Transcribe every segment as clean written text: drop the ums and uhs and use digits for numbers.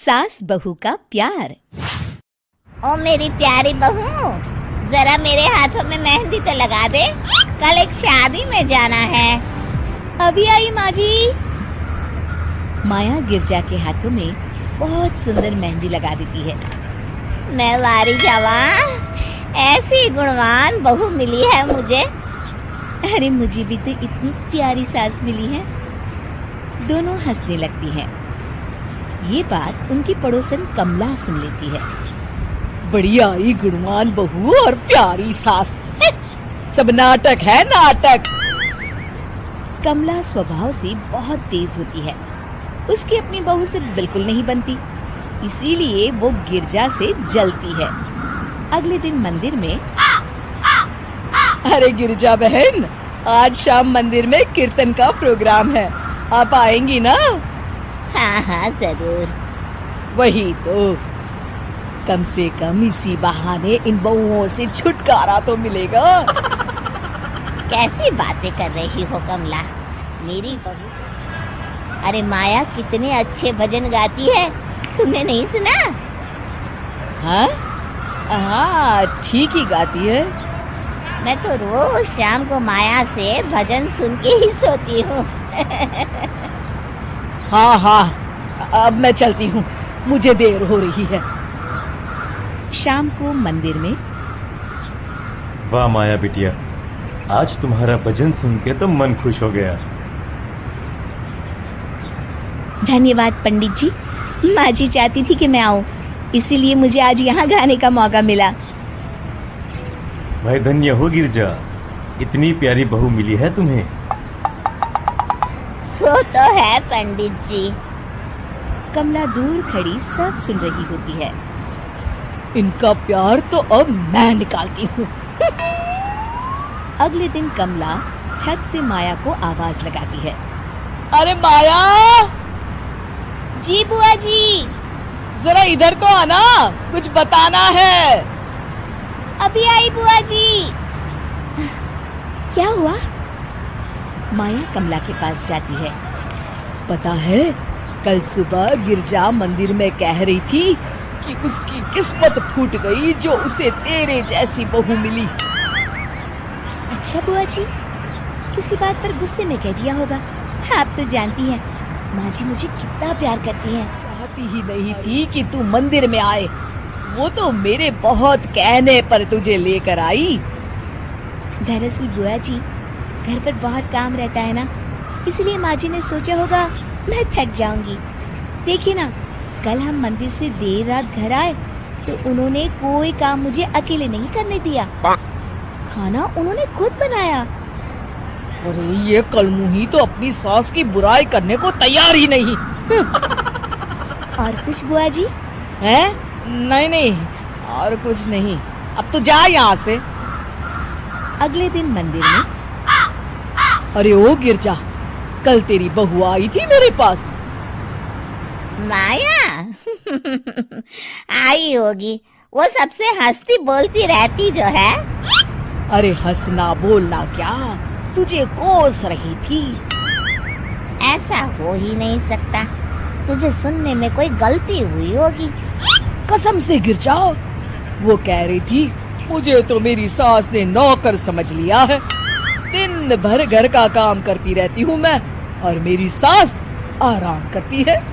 सास बहू का प्यार। ओ मेरी प्यारी बहू, जरा मेरे हाथों में मेहंदी तो लगा दे, कल एक शादी में जाना है। अभी आई माँ जी। माया गिरजा के हाथों में बहुत सुंदर मेहंदी लगा देती है। मैं वारी जावा, ऐसी गुणवान बहू मिली है मुझे। अरे मुझे भी तो इतनी प्यारी सास मिली है। दोनों हंसने लगती हैं। ये बात उनकी पड़ोसन कमला सुन लेती है। बढ़िया ही गुणवान बहू और प्यारी सास, सब नाटक है नाटक। कमला स्वभाव से बहुत तेज होती है। उसकी अपनी बहू से बिल्कुल नहीं बनती, इसीलिए वो गिरजा से जलती है। अगले दिन मंदिर में, अरे गिरजा बहन, आज शाम मंदिर में कीर्तन का प्रोग्राम है, आप आएंगी ना? हाँ हाँ जरूर। वही तो, कम से कम इसी बहाने इन बहुओं से छुटकारा तो मिलेगा। कैसी बातें कर रही हो कमला, मेरी बहू। अरे माया कितने अच्छे भजन गाती है, तुमने नहीं सुना? हाँ हाँ, ठीक ही गाती है। मैं तो रोज शाम को माया से भजन सुन के ही सोती हूँ। हाँ हाँ, अब मैं चलती हूँ, मुझे देर हो रही है। शाम को मंदिर में, वाह माया बिटिया, आज तुम्हारा भजन सुन के तो मन खुश हो गया। धन्यवाद पंडित जी। माँ जी चाहती थी कि मैं आऊँ, इसीलिए मुझे आज यहाँ गाने का मौका मिला। भाई धन्य हो गिरजा, इतनी प्यारी बहू मिली है तुम्हें। सो तो है पंडित जी। कमला दूर खड़ी सब सुन रही होती है। इनका प्यार तो अब मैं निकालती हूँ। अगले दिन कमला छत से माया को आवाज लगाती है। अरे माया! जी बुआ जी। जरा इधर तो आना, कुछ बताना है। अभी आई बुआ जी। क्या हुआ? माया कमला के पास जाती है। पता है, कल सुबह गिरजा मंदिर में कह रही थी कि उसकी किस्मत फूट गई जो उसे तेरे जैसी बहू मिली। अच्छा बुआ जी, किसी बात पर गुस्से में कह दिया होगा। आप तो जानती हैं माँ जी मुझे कितना प्यार करती हैं। चाहती ही नहीं थी कि तू मंदिर में आए, वो तो मेरे बहुत कहने पर तुझे लेकर आई। दरअसल बुआ जी, घर पर बहुत काम रहता है ना, इसलिए माँ जी ने सोचा होगा मैं थक जाऊंगी। देखिए ना, कल हम मंदिर से देर रात घर आए तो उन्होंने कोई काम मुझे अकेले नहीं करने दिया। खाना उन्होंने खुद बनाया। अरे ये कलमुही तो अपनी सास की बुराई करने को तैयार ही नहीं। और कुछ बुआ जी? है? नहीं नहीं, और कुछ नहीं। अब तो जा यहाँ से। अगले दिन मंदिर में, अरे ओ गिरजा, कल तेरी बहू आई थी मेरे पास। माया आई होगी, वो सबसे हंसती बोलती रहती जो है। अरे हंसना बोलना क्या, तुझे कोस रही थी। ऐसा हो ही नहीं सकता, तुझे सुनने में कोई गलती हुई होगी। कसम से गिरजा, वो कह रही थी मुझे तो मेरी सास ने नौकर समझ लिया है। दिन भर घर का काम करती रहती हूँ मैं, और मेरी सास आराम करती है।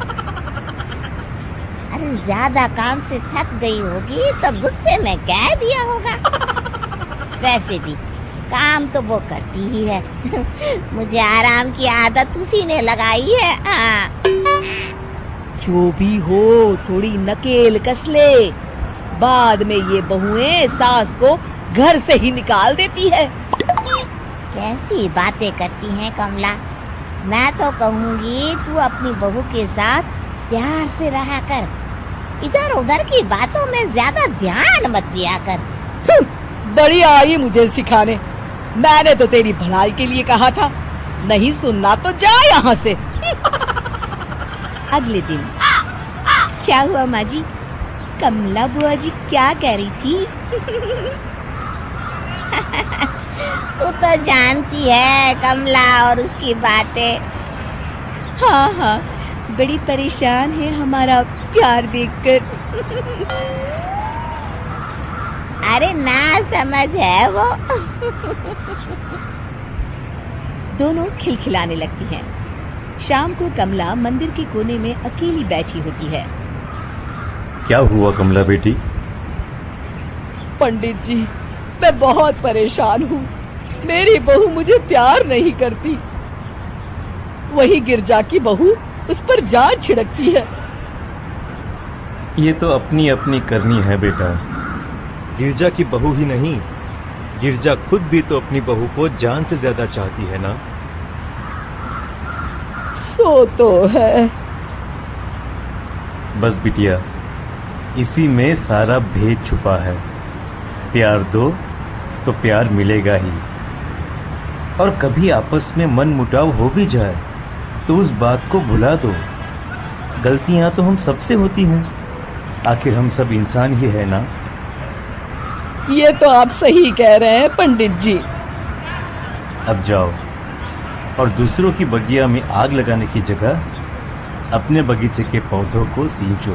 अरे ज्यादा काम से थक गई होगी तो गुस्से में कह दिया होगा। वैसे भी काम तो वो करती ही है। मुझे आराम की आदत उसी ने लगाई है। जो भी हो, थोड़ी नकेल कस ले, बाद में ये बहुएं सास को घर से ही निकाल देती है। कैसी बातें करती हैं कमला। मैं तो कहूँगी तू अपनी बहू के साथ प्यार से रहा कर, इधर उधर की बातों में ज्यादा ध्यान मत दिया कर। बड़ी आई मुझे सिखाने, मैंने तो तेरी भलाई के लिए कहा था। नहीं सुनना तो जा यहाँ से। अगले दिन, क्या हुआ माँ जी? कमला बुआ जी क्या कह रही थी? तू तो जानती है कमला और उसकी बातें। हाँ हाँ, बड़ी परेशान है हमारा प्यार देखकर। अरे ना समझ है वो। दोनों खिलखिलाने लगती हैं। शाम को कमला मंदिर के कोने में अकेली बैठी होती है। क्या हुआ कमला बेटी? पंडित जी, मैं बहुत परेशान हूँ। मेरी बहू मुझे प्यार नहीं करती। वही गिरजा की बहू उस पर जान छिड़कती है। ये तो अपनी अपनी करनी है बेटा। गिरजा की बहू ही नहीं, गिरजा खुद भी तो अपनी बहू को जान से ज्यादा चाहती है ना। सो तो है। बस बिटिया, इसी में सारा भेद छुपा है। प्यार दो तो प्यार मिलेगा ही। और कभी आपस में मन मुटाव हो भी जाए तो उस बात को भुला दो। गलतियां तो हम सबसे होती हैं, आखिर हम सब इंसान ही है ना। ये तो आप सही कह रहे हैं पंडित जी। अब जाओ और दूसरों की बगिया में आग लगाने की जगह अपने बगीचे के पौधों को सींचो।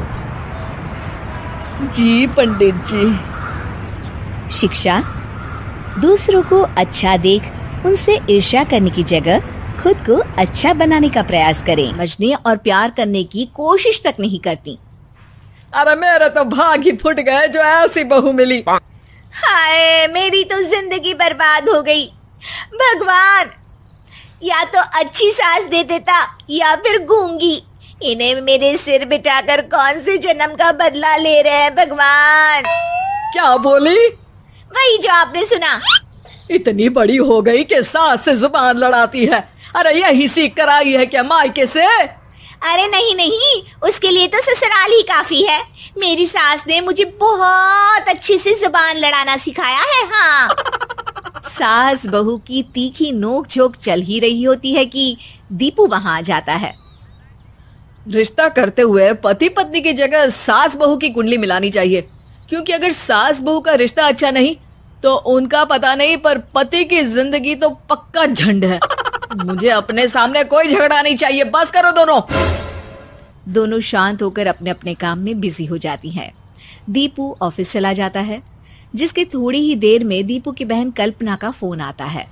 जी पंडित जी। शिक्षा, दूसरों को अच्छा देख उनसे ईर्ष्या करने की जगह खुद को अच्छा बनाने का प्रयास करें। समझने और प्यार करने की कोशिश तक नहीं करती। अरे मेरे तो भाग ही फुट गए जो ऐसी बहू मिली। हाय, मेरी तो जिंदगी बर्बाद हो गई। भगवान, या तो अच्छी सास दे देता या फिर गूंगी। इन्हें मेरे सिर बिठाकर कौन से जन्म का बदला ले रहे हैं भगवान। क्या बोली? वही जो आपने सुना। इतनी बड़ी हो गई कि सास से जुबान लड़ाती है। अरे यही सीख कर आई है क्या मायके से? अरे नहीं नहीं, उसके लिए तो ससुराल ही काफी है। मेरी सास ने मुझे बहुत अच्छे से जुबान लड़ाना सिखाया है। हाँ। सास बहू की तीखी नोक झोंक चल ही रही होती है कि दीपू वहां आ जाता है। रिश्ता करते हुए पति पत्नी की जगह सास बहू की कुंडली मिलानी चाहिए, क्योंकि अगर सास बहू का रिश्ता अच्छा नहीं तो उनका पता नहीं, पर पति की जिंदगी तो पक्का झंड है। मुझे अपने सामने कोई झगड़ा नहीं चाहिए। बस करो दोनों। दोनों शांत होकर अपने अपने काम में बिजी हो जाती हैं। दीपू ऑफिस चला जाता है, जिसके थोड़ी ही देर में दीपू की बहन कल्पना का फोन आता है।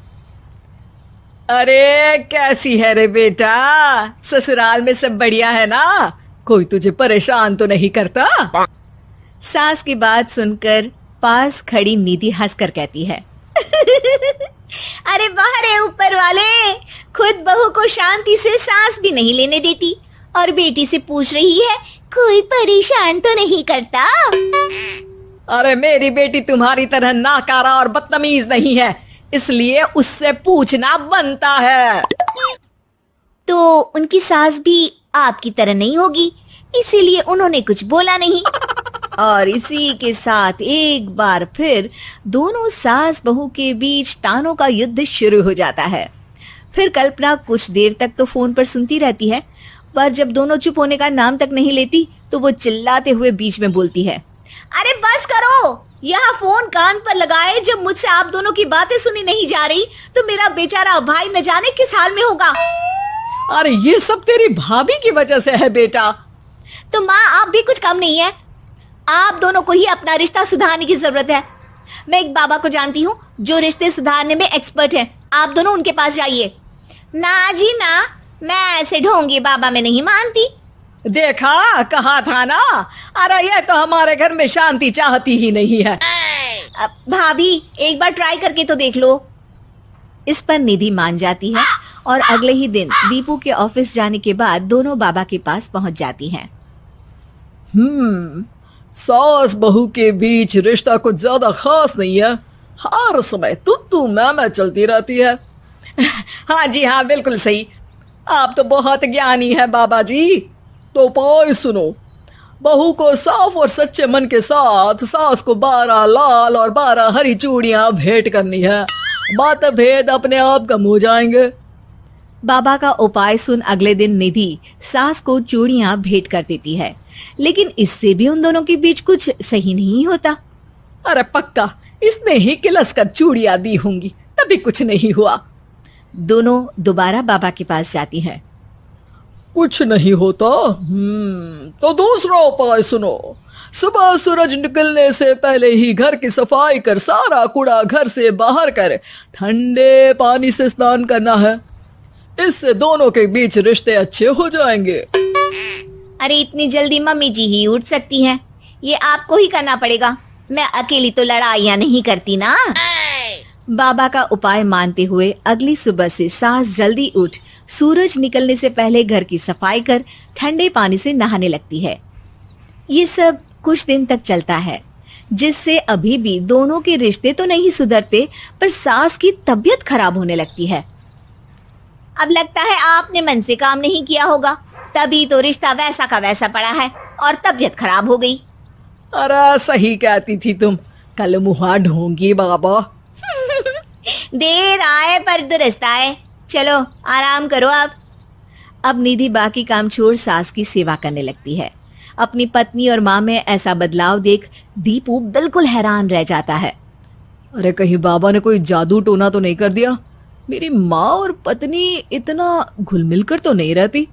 अरे कैसी है रे बेटा? ससुराल में सब बढ़िया है ना? कोई तुझे परेशान तो नहीं करता? सास की बात सुनकर पास खड़ी निधि हंसकर कहती है, अरे वाह रे ऊपर वाले, खुद बहू को शांति से सांस भी नहीं लेने देती और बेटी से पूछ रही है कोई परेशान तो नहीं करता। अरे मेरी बेटी तुम्हारी तरह नाकारा और बदतमीज नहीं है, इसलिए उससे पूछना बनता है। तो उनकी सास भी आपकी तरह नहीं होगी, इसीलिए उन्होंने कुछ बोला नहीं। और इसी के साथ एक बार फिर दोनों सास बहू के बीच तानों का युद्ध शुरू हो जाता है। फिर कल्पना कुछ देर तक तो फोन पर सुनती रहती है, पर जब दोनों चुप होने का नाम तक नहीं लेती तो वो चिल्लाते हुए बीच में बोलती है, अरे बस करो, यहाँ फोन कान पर लगाए जब मुझसे आप दोनों की बातें सुनी नहीं जा रही तो मेरा बेचारा भाई न जाने किस हाल में होगा। अरे ये सब तेरी भाभी की वजह से है बेटा। तो माँ आप भी कुछ कम नहीं है। आप दोनों को ही अपना रिश्ता सुधारने की जरूरत है। मैं एक बाबा को जानती हूँ जो रिश्ते सुधारने में एक्सपर्ट हैं। आप दोनों उनके पास जाइए। ना जी ना, मैं ऐसे ढोंगी बाबा में नहीं मानती। देखा, कहा था ना। अरे ये तो हमारे घर में शांति चाहती ही नहीं है। भाभी एक बार ट्राई करके तो देख लो। इस पर निधि मान जाती है और अगले ही दिन दीपू के ऑफिस जाने के बाद दोनों बाबा के पास पहुंच जाती हैं। सास बहू के बीच रिश्ता कुछ ज्यादा खास नहीं है। हर समय तू मैं चलती रहती है। हाँ जी हाँ, बिल्कुल सही। आप तो बहुत ज्ञानी है बाबा जी। तो पाई सुनो, बहू को साफ और सच्चे मन के साथ सास को 12 लाल और 12 हरी चूड़ियां भेंट करनी है। बात भेद अपने आप कम हो जाएंगे। बाबा का उपाय सुन अगले दिन निधि सास को चूड़ियां भेंट कर देती है, लेकिन इससे भी उन दोनों के बीच कुछ सही नहीं होता। अरे पक्का इसने ही किलस कर चूड़ियां दी होंगी, तभी कुछ नहीं हुआ। दोनों दोबारा बाबा के पास जाती हैं। कुछ नहीं होता। तो दूसरा उपाय सुनो। सुबह सूरज निकलने से पहले ही घर की सफाई कर सारा कूड़ा घर से बाहर कर ठंडे पानी से स्नान करना है। इससे दोनों के बीच रिश्ते अच्छे हो जाएंगे। अरे इतनी जल्दी मम्मी जी ही उठ सकती हैं, ये आपको ही करना पड़ेगा। मैं अकेली तो लड़ाइयाँ नहीं करती ना। बाबा का उपाय मानते हुए अगली सुबह से सास जल्दी उठ सूरज निकलने से पहले घर की सफाई कर ठंडे पानी से नहाने लगती है। ये सब कुछ दिन तक चलता है, जिससे अभी भी दोनों के रिश्ते तो नहीं सुधरते, पर सास की तबीयत खराब होने लगती है। अब लगता है आपने मन से काम नहीं किया होगा, तभी तो रिश्ता वैसा का वैसा पड़ा है और तबीयत खराब हो गई। अरे सही कहती थी तुम, कल मुहा ढोंगी बाबा। देर आए पर दुरुस्त आए। चलो आराम करो अब निधि बाकी काम छोड़ सास की सेवा करने लगती है। अपनी पत्नी और माँ में ऐसा बदलाव देख दीपू बिल्कुल हैरान रह जाता है। अरे कहीं बाबा ने कोई जादू टोना तो नहीं कर दिया? मेरी माँ और पत्नी इतना घुल मिल कर तो नहीं रहती।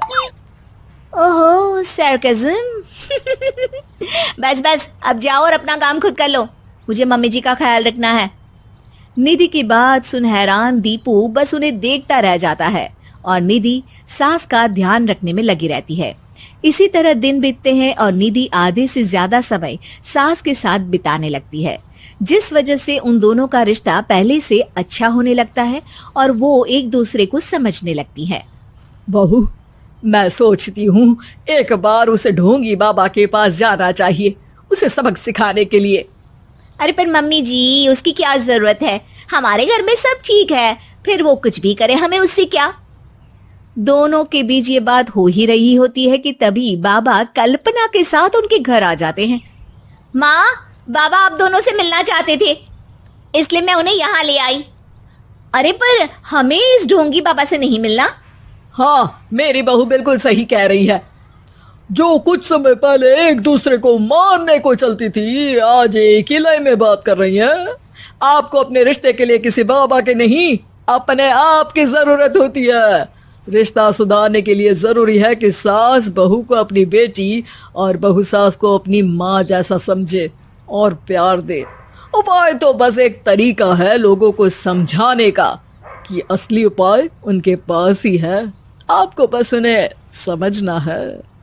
ओहो सरकज़म। बस बस अब जाओ और अपना काम खुद कर लो, मुझे मम्मी जी का ख्याल रखना है। निधि की बात सुन हैरान दीपू बस उन्हें देखता रह जाता है और निधि सास का ध्यान रखने में लगी रहती है। इसी तरह दिन बीतते हैं और निधि आधे से ज्यादा समय सास के साथ बिताने लगती है, जिस वजह से उन दोनों का रिश्ता पहले से अच्छा होने लगता है और वो एक दूसरे को समझने लगती है। बहू, मैं सोचती हूँ एक बार उसे ढोंगी बाबा के पास जाना चाहिए, उसे सबक सिखाने के लिए। अरे पर मम्मी जी उसकी क्या जरूरत है, हमारे घर में सब ठीक है, फिर वो कुछ भी करे हमें उससे क्या। दोनों के बीच ये बात हो ही रही होती है कि तभी बाबा कल्पना के साथ उनके घर आ जाते हैं। माँ, बाबा आप दोनों से मिलना चाहते थे, इसलिए मैं उन्हें यहाँ ले आई। अरे पर हमें इस ढोंगी बाबा से नहीं मिलना। हाँ, मेरी बहू बिल्कुल सही कह रही है। जो कुछ समय पहले एक दूसरे को मारने को चलती थी, आज एक ही लय में बात कर रही है। आपको अपने रिश्ते के लिए किसी बाबा के नहीं, अपने आप की जरूरत होती है। रिश्ता सुधारने के लिए जरूरी है कि सास बहू को अपनी बेटी और बहू सास को अपनी माँ जैसा समझे और प्यार दे। उपाय तो बस एक तरीका है लोगों को समझाने का कि असली उपाय उनके पास ही है, आपको बस उन्हें समझना है।